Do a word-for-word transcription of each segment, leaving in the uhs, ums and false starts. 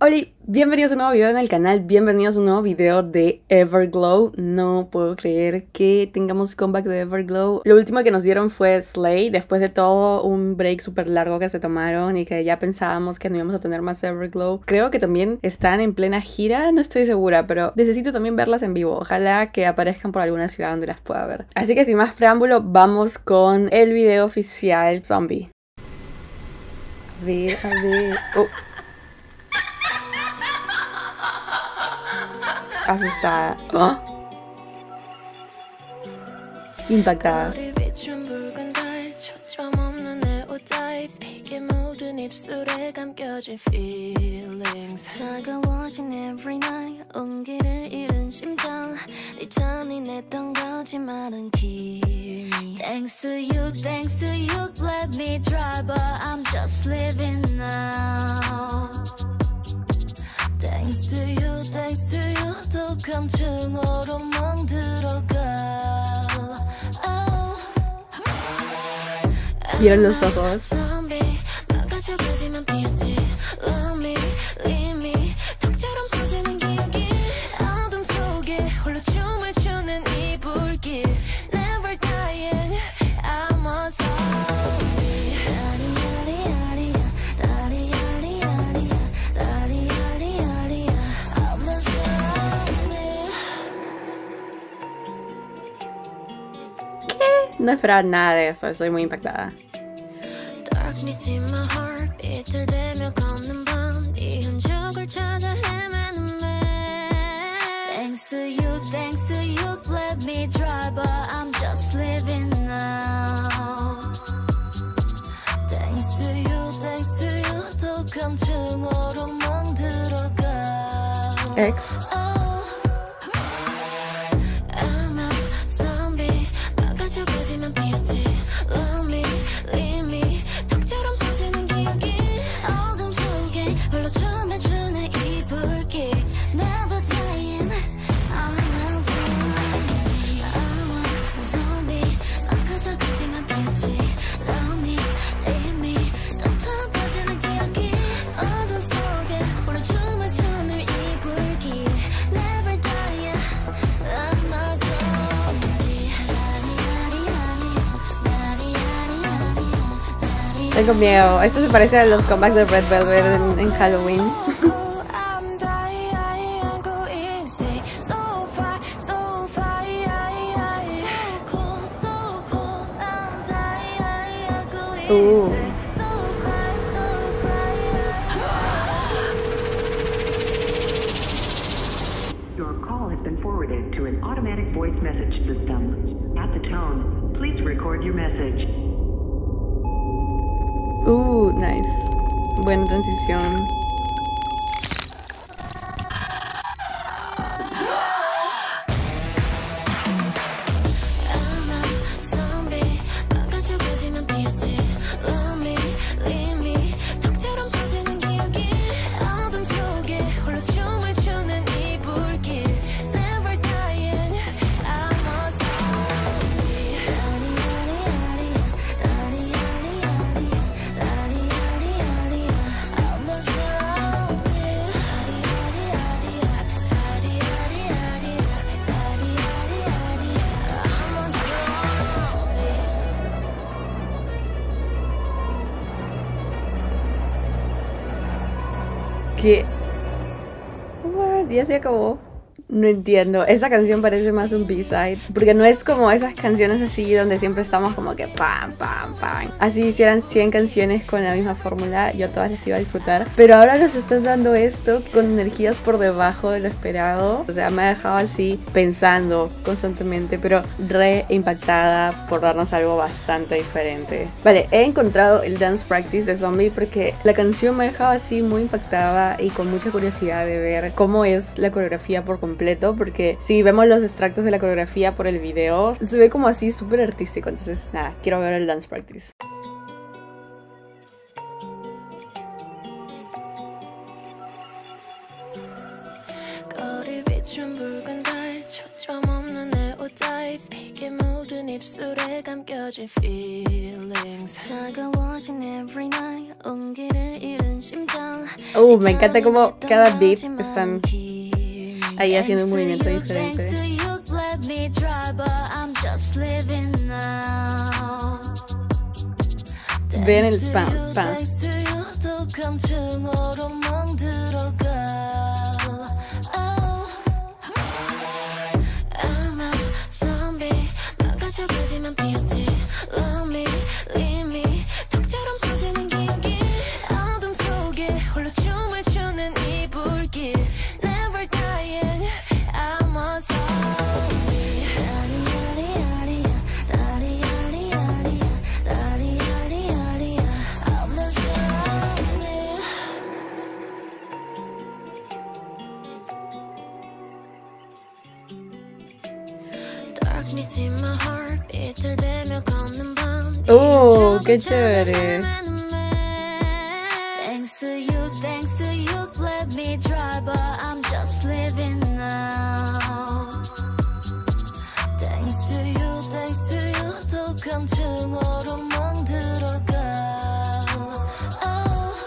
Hola, bienvenidos a un nuevo video en el canal, bienvenidos a un nuevo video de Everglow. No puedo creer que tengamos comeback de Everglow. Lo último que nos dieron fue Slay, después de todo un break súper largo que se tomaron y que ya pensábamos que no íbamos a tener más Everglow. Creo que también están en plena gira, no estoy segura, pero necesito también verlas en vivo. Ojalá que aparezcan por alguna ciudad donde las pueda ver. Así que sin más preámbulo, vamos con el video oficial Zombie. A ver, a ver... Oh. Asustada. ¿Oh? Impactada. Thanks to you, thanks to you, let me try, but I'm just living now. Thanks to you, thanks to you, 또 감정으로 멍들어가. Vieron los ojos. No esperaba nada de eso, estoy muy impactada. Thanks to you, thanks to you, let me try, but I'm just living now. Thanks to you, thanks to you, 또 감정으로 멍들어가. Ex. Tengo miedo. Esto se parece a los comebacks de Red Velvet en, en Halloween. uh. Your call has been forwarded to an automatic voice message system. At the tone, please record your message. Uh, nice. Buena transición. ¿Qué? What? Ya se acabó. No entiendo. Esta canción parece más un B-side. Porque no es como esas canciones así donde siempre estamos como que pam, pam, pam. Así hicieran cien canciones con la misma fórmula, yo todas las iba a disfrutar. Pero ahora nos están dando esto con energías por debajo de lo esperado. O sea, me ha dejado así pensando constantemente, pero re impactada por darnos algo bastante diferente. Vale, he encontrado el dance practice de Zombie porque la canción me ha dejado así muy impactada y con mucha curiosidad de ver cómo es la coreografía por completo. Porque si vemos los extractos de la coreografía por el video, se ve como así súper artístico. Entonces, nada, quiero ver el dance practice. 입술에 감겨진 feelings 차가워진 every night Uh, me encanta como cada beat están ahí haciendo un movimiento diferente. Ven el pam, pam. ¡Oh, qué chévere! Thanks to you, thanks to you, let me try, but I'm just living now. Thanks to you, thanks to you, 독한 층으로 멍들어가. Oh,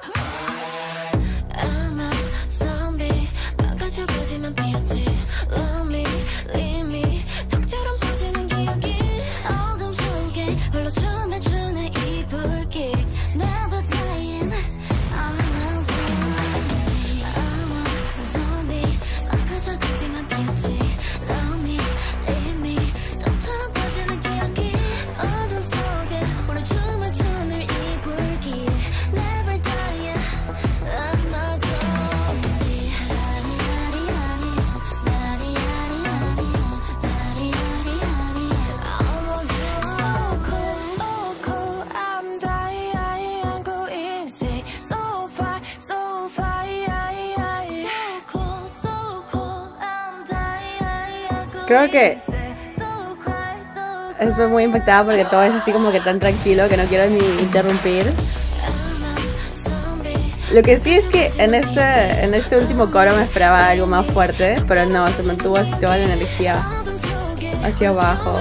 I'm a zombie, 망가져가지만 피었지. Love me, leave me, 덕처럼 퍼지는 기억이 어둠 속에 홀로 춤을 추는 이 불길. Never dying, I'm a zombie. I'm a zombie, 망가져가지만 피었지. Love me, leave me, 덕처럼 퍼지는 기억이 어둠 속에 홀로 춤을 추는 이 불길. Never dying, I'm a zombie. Creo que estoy muy impactada porque todo es así como que tan tranquilo que no quiero ni interrumpir. Lo que sí es que en este, en este último coro me esperaba algo más fuerte, pero no, se mantuvo así toda la energía hacia abajo.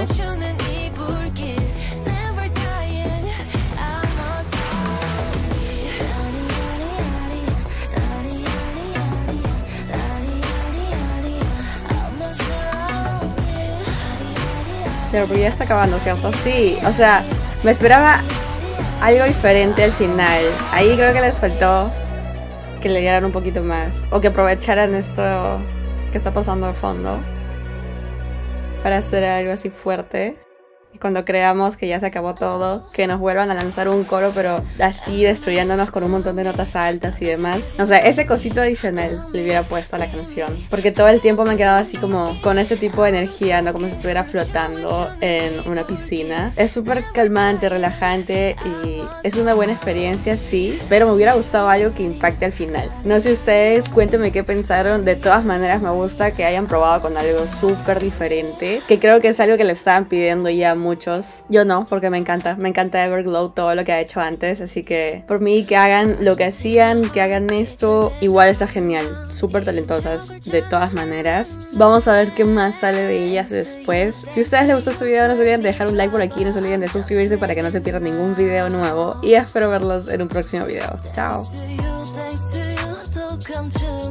Pero ya está acabando, ¿cierto? Sí, o sea, me esperaba algo diferente al final. Ahí creo que les faltó que le dieran un poquito más. O que aprovecharan esto que está pasando de fondo para hacer algo así fuerte. Y cuando creamos que ya se acabó todo, que nos vuelvan a lanzar un coro, pero así destruyéndonos con un montón de notas altas y demás. O sea, ese cosito adicional le hubiera puesto a la canción. Porque todo el tiempo me quedaba así como con ese tipo de energía, ¿no? Como si estuviera flotando en una piscina. Es súper calmante, relajante y es una buena experiencia, sí. Pero me hubiera gustado algo que impacte al final. No sé ustedes, cuéntenme qué pensaron. De todas maneras, me gusta que hayan probado con algo súper diferente. Que creo que es algo que le estaban pidiendo ya muchos. Yo no, porque me encanta. Me encanta Everglow, todo lo que ha hecho antes. Así que por mí que hagan lo que hacían, que hagan esto, igual está genial. Súper talentosas, de todas maneras. Vamos a ver qué más sale de ellas después. Si a ustedes les gustó este video, no se olviden de dejar un like por aquí. No se olviden de suscribirse para que no se pierdan ningún video nuevo. Y espero verlos en un próximo video. Chao.